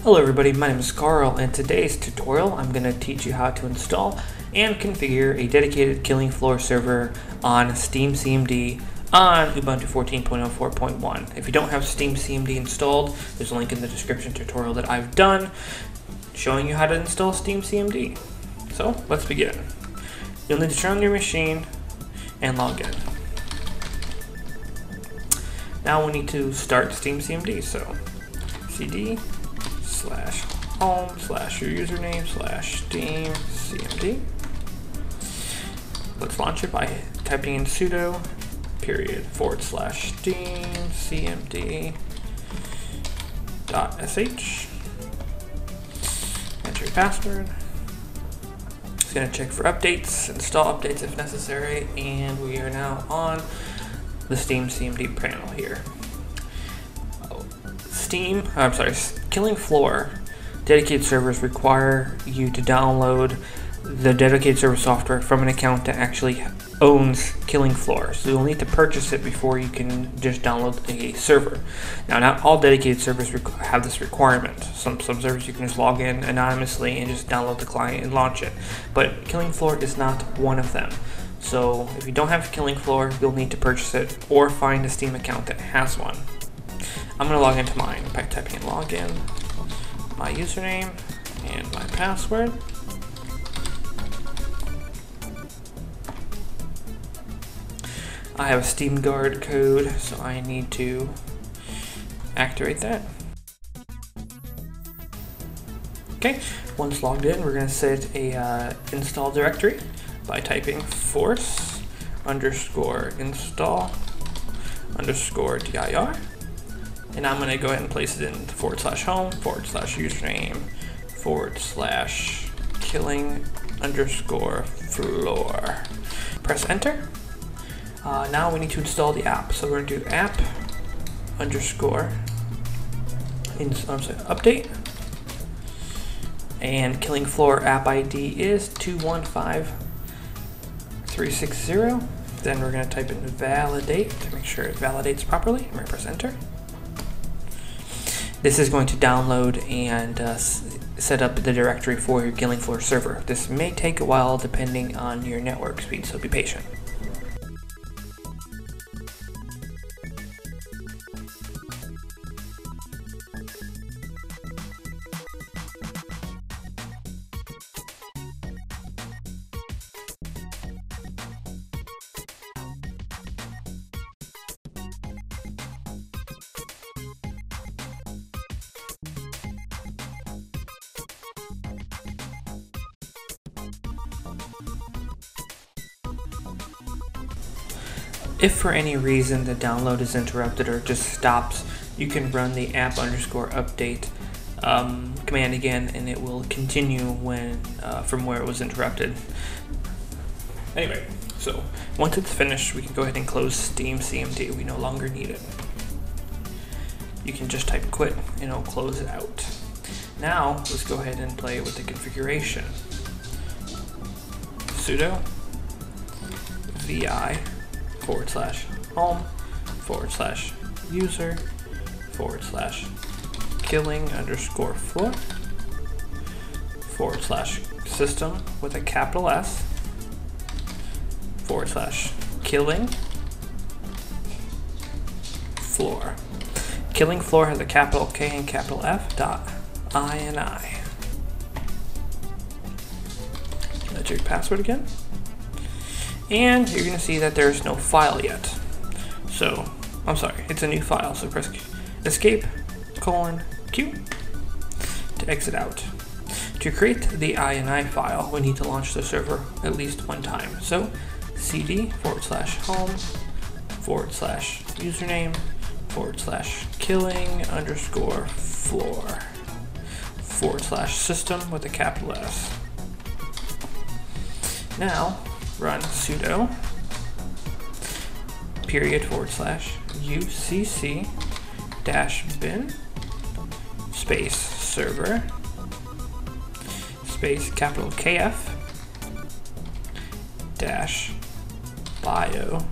Hello everybody, my name is Carl. In today's tutorial I'm going to teach you how to install and configure a dedicated Killing Floor server on SteamCMD on Ubuntu 14.04.1. If you don't have SteamCMD installed, there's a link in the description tutorial that I've done showing you how to install SteamCMD. So let's begin. You'll need to turn on your machine and log in. Now we need to start SteamCMD, so cd/home/your username/SteamCMD. Let's launch it by typing in sudo /SteamCMD.sh. Enter your password. It's going to check for updates, install updates if necessary, and we are now on the SteamCMD panel here. Killing Floor dedicated servers require you to download the dedicated server software from an account that actually owns Killing Floor. So you'll need to purchase it before you can just download a server. Now, not all dedicated servers have this requirement. Some servers you can just log in anonymously and just download the client and launch it. But Killing Floor is not one of them. So if you don't have Killing Floor, you'll need to purchase it or find a Steam account that has one. I'm going to log into mine by typing in login, my username, and my password. I have a SteamGuard code, so I need to activate that. Okay, once logged in, we're going to set a install directory by typing force_install_dir. And I'm going to go ahead and place it in /home/username/killing_floor. Press enter. Now we need to install the app. So we're going to do app_update. And Killing Floor app ID is 215360. Then we're going to type in validate to make sure it validates properly. I'm going to press enter. This is going to download and set up the directory for your Killing Floor server. This may take a while depending on your network speed, so be patient. If for any reason the download is interrupted or just stops, you can run the app_update command again, and it will continue when from where it was interrupted. Anyway, so once it's finished, we can go ahead and close SteamCMD. We no longer need it. You can just type quit and it'll close it out. Now let's go ahead and play with the configuration. Sudo vi/home/user/killing_floor/system with a capital S /killing floor. Killing Floor has a capital K and capital F .ini. Enter your password again. And you're going to see that there's no file yet. So, I'm sorry, it's a new file. So press escape:, Q to exit out. To create the ini file, we need to launch the server at least one time. So, cd/home/username/killing_floor/system with a capital S. Now, run sudo /ucc-bin space server space capital KF dash bio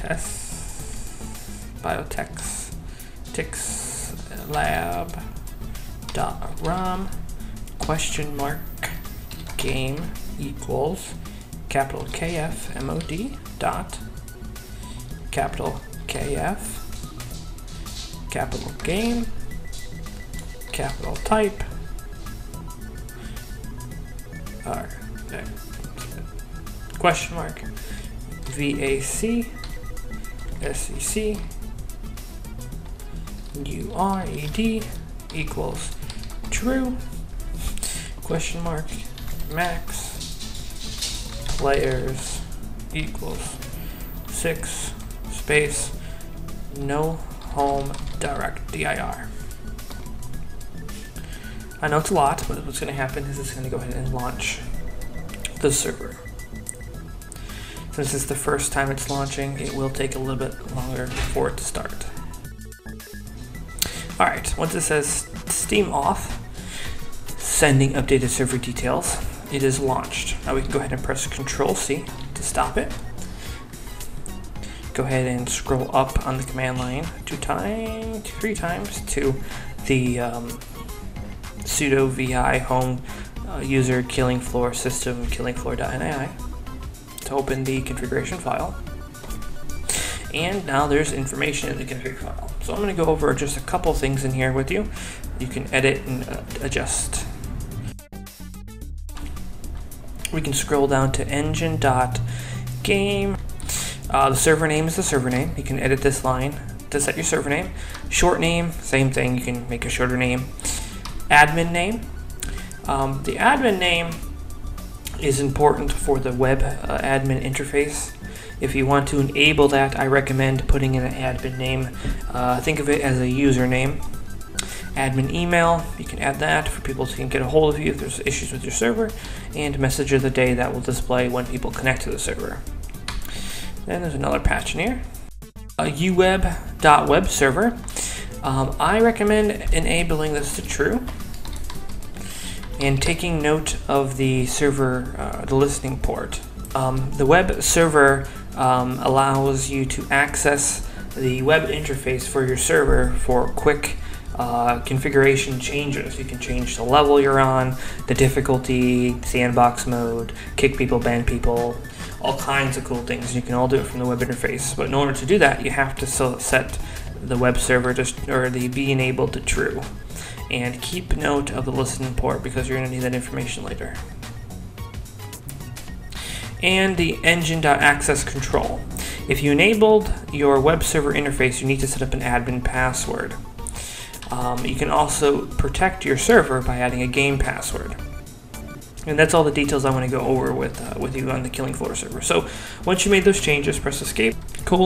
tests, biotechs, tix lab dot rom question mark game equals capital KF MOD dot capital KF capital game capital type question mark VAC SEC URED equals true question mark max players equals 6 space no home direct dir. I know it's a lot, but what's going to happen is it's going to go ahead and launch the server. Since it's the first time it's launching, it will take a little bit longer for it to start. Alright, once it says Steam off, sending updated server details, it is launched. Now we can go ahead and press Control-C to stop it. Go ahead and scroll up on the command line 3 times to the sudo vi home user killing floor system killingfloor.ini to open the configuration file. And now there's information in the config file. So I'm going to go over just a couple things in here with you. You can edit and adjust. We can scroll down to engine.game. The server name is the server name. You can edit this line to set your server name. Short name, same thing. You can make a shorter name. Admin name. The admin name is important for the web admin interface. If you want to enable that, I recommend putting in an admin name. Think of it as a username. Admin email, you can add that for people to get a hold of you if there's issues with your server. And message of the day that will display when people connect to the server. Then there's another patch in here. uweb.web server. I recommend enabling this to true and taking note of the server, the listening port. The web server allows you to access the web interface for your server for quick configuration changes. You can change the level you're on, the difficulty, sandbox mode, kick people, ban people, all kinds of cool things. You can all do it from the web interface. But in order to do that, you have to set the web server or the be enabled to true. And keep note of the listening port because you're going to need that information later. And the engine.access control. If you enabled your web server interface, you need to set up an admin password. You can also protect your server by adding a game password. And that's all the details I want to go over with you on the Killing Floor server. So once you made those changes, press escape,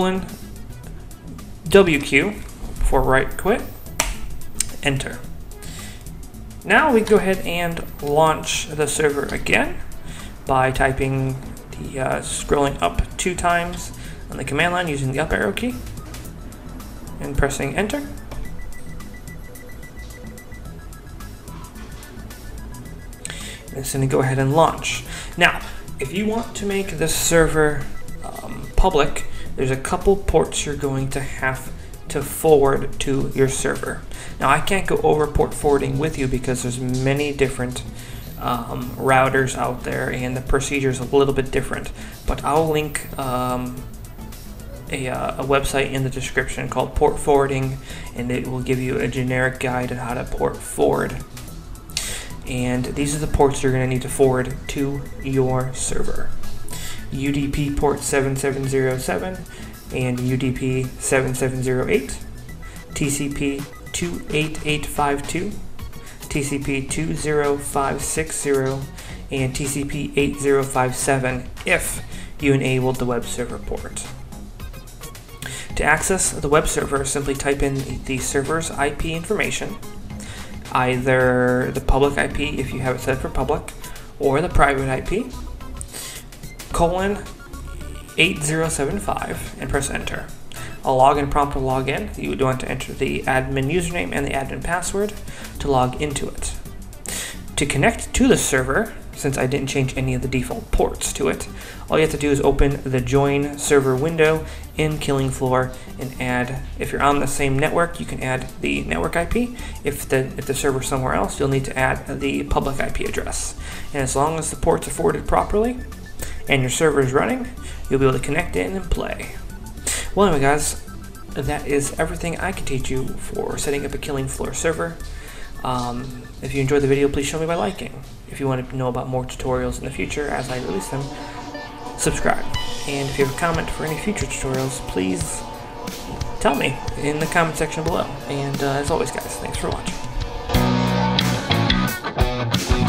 WQ for right quit, enter. Now we can go ahead and launch the server again by typing scrolling up 2 times on the command line using the up arrow key and pressing enter. It's going to go ahead and launch. Now, if you want to make this server public, there's a couple ports you're going to have to forward to your server. Now, I can't go over port forwarding with you because there's many different routers out there and the procedure is a little bit different, but I'll link a website in the description called Port Forwarding, and it will give you a generic guide on how to port forward. And these are the ports you're going to need to forward to your server. UDP port 7707 and UDP 7708, TCP 28852, TCP 20560, and TCP 8057 if you enabled the web server port. To access the web server, simply type in the server's IP information, either the public IP if you have it set for public, or the private IP, :8075, and press enter. A login prompt will log in. You would want to enter the admin username and the admin password to log into it. To connect to the server, since I didn't change any of the default ports to it, all you have to do is open the join server window in Killing Floor and add, if you're on the same network, you can add the network IP. If the server's somewhere else, you'll need to add the public IP address. And as long as the ports are forwarded properly and your server is running, you'll be able to connect in and play. Well, anyway, guys, that is everything I can teach you for setting up a Killing Floor server. If you enjoyed the video, please show me by liking. If you want to know about more tutorials in the future as I release them, subscribe. And if you have a comment for any future tutorials, please tell me in the comment section below. And as always, guys, thanks for watching.